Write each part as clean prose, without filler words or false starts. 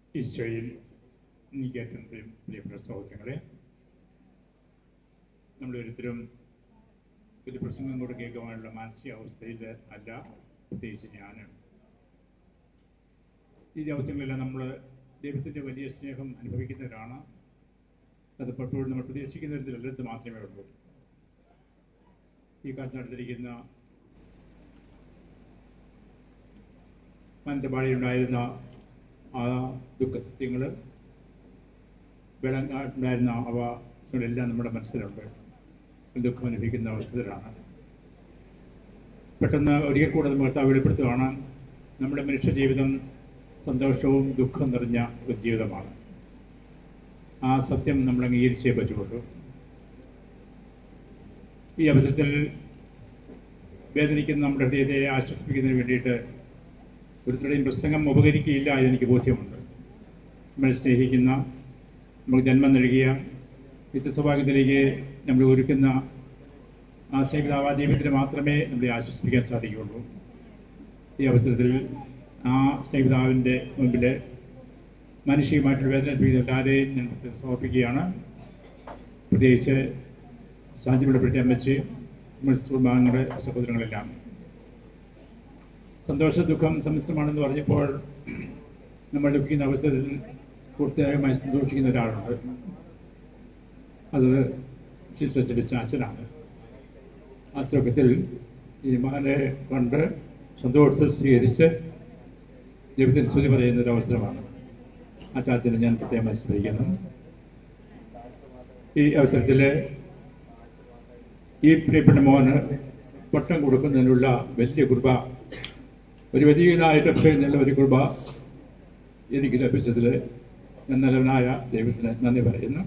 ഈശോയിൽ എനിക്ക് ഏറ്റവും പ്രിയപ്പെട്ട സഹോദരങ്ങളെ, നമ്മളൊരുത്തരും ഒരു പ്രസംഗം കൂടെ കേൾക്കുവാനുള്ള മാനസികാവസ്ഥയിൽ അല്ല. പ്രത്യേകിച്ച് ഞാൻ ഈ ദിവസങ്ങളെല്ലാം നമ്മൾ ദൈവത്തിൻ്റെ വലിയ സ്നേഹം അനുഭവിക്കുന്നവരാണ്. അത് പലപ്പോഴും നമ്മൾ പ്രതീക്ഷിക്കുന്ന തരത്തിലല്ലത് മാത്രമേ ഉള്ളൂ. ഈ കാലത്ത് നടത്തിയിരിക്കുന്ന മാനന്തവാടിയിലുണ്ടായിരുന്ന ആ ദുഃഖസത്യങ്ങൾ, ഉണ്ടായിരുന്ന അവസ്ഥകളെല്ലാം നമ്മുടെ മനസ്സിലുണ്ട്. ദുഃഖം അനുഭവിക്കുന്ന അവസ്ഥയിലാണ്. പെട്ടെന്ന് ഒരിക്കൽ കൂടെ നമ്മൾ വെളിപ്പെടുത്തുകയാണ്, നമ്മുടെ മനുഷ്യ ജീവിതം സന്തോഷവും ദുഃഖം നിറഞ്ഞ ഒരു ജീവിതമാണ്. ആ സത്യം നമ്മൾ അംഗീകരിച്ചേ പറ്റുള്ളൂ. ഈ അവസരത്തിൽ വേദനിക്കുന്ന നമ്മുടെ ഹൃദയത്തെ ആശ്വസിപ്പിക്കുന്നതിന് വേണ്ടിയിട്ട് ഒരുത്തരുടെയും പ്രസംഗം ഉപകരിക്കുകയില്ല എന്നെനിക്ക് ബോധ്യമുണ്ട്. നമ്മൾ സ്നേഹിക്കുന്ന, നമുക്ക് ജന്മം നൽകിയ നിത്യസൗഭാഗ്യത്തിലേക്ക് നമ്മൾ ഒരുക്കുന്ന ആ സ്നേഹിതാവാ ദൈവത്തിന് മാത്രമേ നമ്മളെ ആശ്വസിപ്പിക്കാൻ സാധിക്കുകയുള്ളൂ. ഈ അവസരത്തിൽ ആ സ്നേഹിതാവിൻ്റെ മുമ്പിൽ മാനുഷികമായിട്ടുള്ള വേദന അനുഭവിക്കുന്ന എല്ലാവരെയും ഞാൻ സമർപ്പിക്കുകയാണ്. പ്രത്യേകിച്ച് സാധ്യതപ്പെടുത്തി അമ്മച്ച് കുടുംബാംഗങ്ങളുടെ സഹോദരങ്ങളെല്ലാം. സന്തോഷ ദുഃഖം സമ്മിശ്രമാണെന്ന് പറഞ്ഞപ്പോൾ നമ്മൾ ദുഃഖിക്കുന്ന അവസരത്തിൽ പൂർത്തിയായമായി സന്തോഷിക്കുന്ന ഒരാളുണ്ട്. അത് ശിശുവിൻ്റെ ചാച്ചനാണ്. ആ സുഖത്തിൽ ഈ മകനെ കണ്ട് സന്തോഷം സ്വീകരിച്ച് ദൈവത്തിന് സ്തുതി പറയുന്നൊരു അവസരമാണ്. ആ ചാച്ചനെ ഞാൻ പ്രത്യേകം സ്മരിക്കുന്നു. ഈ അവസരത്തിൽ ഈ പ്രിയപ്പെട്ട മോന് പട്ടം കൊടുക്കുന്നതിനുള്ള വലിയ കൃപ, ഒരു വലിയതായിട്ട് എന്നുള്ള ഒരു കൃപ എനിക്ക് ലഭിച്ചതിൽ നല്ലവനായ ദൈവത്തിന് നന്ദി പറയുന്നു.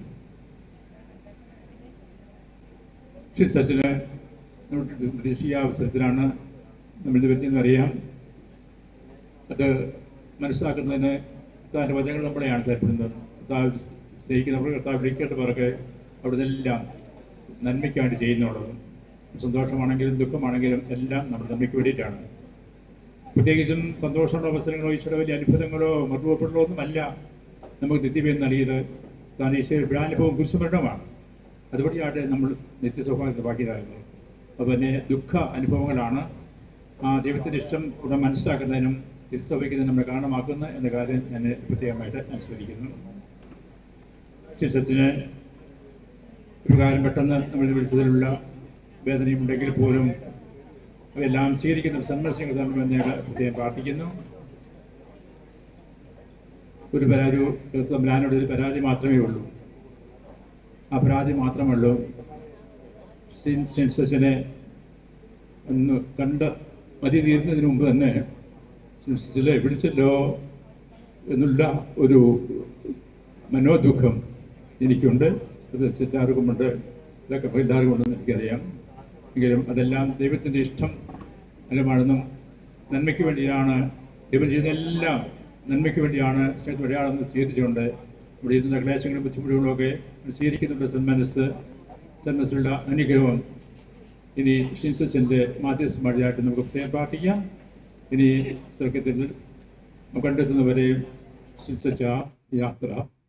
സച്ചിന് ദേശീയ അവസരത്തിലാണ് നമ്മളിത് വരുന്നതെന്നറിയാം. അത് മനസ്സിലാക്കുന്നതിന് കർത്താവിൻ്റെ വചനങ്ങൾ നമ്മളെയാണ് താല്പര്യപ്പെടുന്നത്. കർത്താവ് സ്നേഹിക്കുന്നവർ, കർത്താവ് വിളിക്കേണ്ടവർക്ക് അവിടെ നിന്നെല്ലാം നന്മയ്ക്കായിട്ട് ചെയ്യുന്നുള്ളത്. സന്തോഷമാണെങ്കിലും ദുഃഖമാണെങ്കിലും എല്ലാം നമ്മുടെ നന്മയ്ക്ക് വേണ്ടിയിട്ടാണ്. പ്രത്യേകിച്ചും സന്തോഷമുള്ള അവസരങ്ങളോ ഈശ്വര വലിയ അത്ഭുതങ്ങളോ മറുപടികളോ ഒന്നുമല്ല നമുക്ക് നിത്യവേദന നൽകിയത്. താൻ ഈശ്വര അനുഭവം കുരിശുമരണമാണ്. അതുവഴിയായിട്ട് നമ്മൾ നിത്യസൗഭാഗ്യത്തെ ബാക്കിയതായത്. അതുപോലെ ദുഃഖ അനുഭവങ്ങളാണ് ആ ദൈവത്തിൻ്റെ ഇഷ്ടം ഇവിടെ മനസ്സിലാക്കുന്നതിനും തിരിച്ചറിയിക്കുന്നതിനും നമ്മളെ കാരണമാക്കുന്ന എന്ന കാര്യം ഞാൻ പ്രത്യേകമായിട്ട് അനുസ്മരിക്കുന്നു. ശിശുവിന് പ്രകാരം പെട്ടെന്ന് നമ്മൾ വിളിച്ചതിലുള്ള വേദനയുണ്ടെങ്കിൽ പോലും അവയെല്ലാം സ്വീകരിക്കുന്ന സന്മർശങ്ങൾ തമ്മിൽ പ്രത്യേകം പ്രാർത്ഥിക്കുന്നു. ഒരു പരാതി തമ്പുരാനോട് ഒരു പരാതി മാത്രമേ ഉള്ളൂ. ആ പരാതി മാത്രമുള്ളൂ. ശിശുവിനെ ഒന്ന് കണ്ട് മതി തീരുന്നതിന് മുമ്പ് തന്നെ ശിശുവിനെ വിളിച്ചല്ലോ എന്നുള്ള ഒരു മനോദുഃഖം എനിക്കുണ്ട്. അത് എല്ലാവർക്കുമുണ്ട്, ഇതൊക്കെ എല്ലാവർക്കുമുണ്ടെന്ന് എനിക്കറിയാം. എങ്കിലും അതെല്ലാം ദൈവത്തിൻ്റെ ഇഷ്ടം ഫലമാണെന്നും നന്മയ്ക്ക് വേണ്ടിയാണ് ദൈവം ചെയ്യുന്നതെല്ലാം നന്മയ്ക്ക് വേണ്ടിയാണ് സ്നേഹത്തിന് വേണ്ടിയാണെന്ന് സ്വീകരിച്ചുകൊണ്ട് ഇവിടെ ഇരുന്ന ക്ലേശങ്ങളും ബുദ്ധിമുട്ടുകളൊക്കെ സ്വീകരിക്കുന്നുണ്ട്. സന്മനസ്സുള്ള അനുഗ്രഹം ഇനി ഷിൻസസിൻ്റെ മാധ്യസ്ഥമായിട്ട് നമുക്ക് പ്രത്യേകം പ്രാർത്ഥിക്കാം. ഇനി സ്വർഗത്തിൽ കണ്ടെത്തുന്നവരെയും ഷിൻസച്ച യാത്ര